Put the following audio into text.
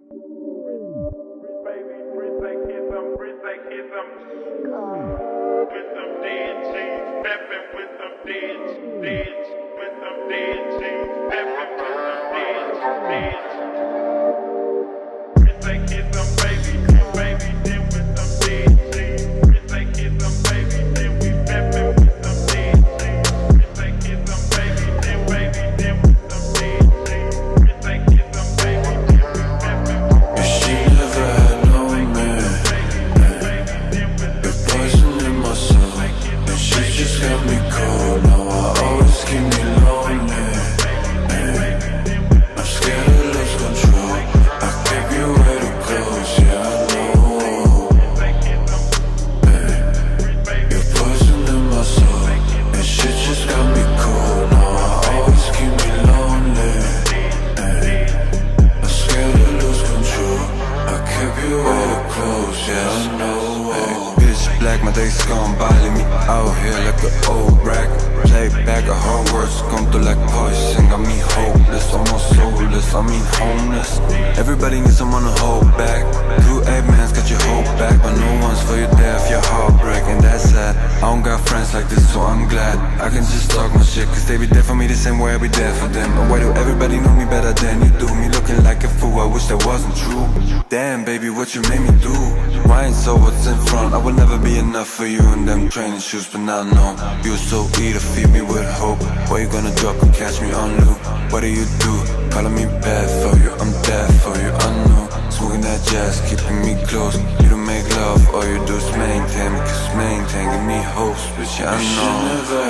My days gone by, leave me out here like an old wreck. Play back at hard words, come through like poison. Got me hopeless, almost soulless, I mean homeless. Everybody needs someone to hold back. 2 man's got your hope back, but no one's for your death, your heartbreak, and that's sad. I don't got friends like this, so I'm glad I can just talk my shit, cause they be there for me the same way I be there for them. And why do everybody know me better than you do? Me looking like a fool, I wish that wasn't true. Damn baby, what you made me do? Why ain't so what's in front? I will never be enough for you in them training shoes, but now I know you're so eager to feed me with hope. Why you gonna drop and catch me on loop? What do you do? Calling me bad for you, I'm dead for you, I know. Smoking that jazz, keeping me close. You don't make love, all you do is maintain, because maintain give me hopes, bitch, yeah, I know.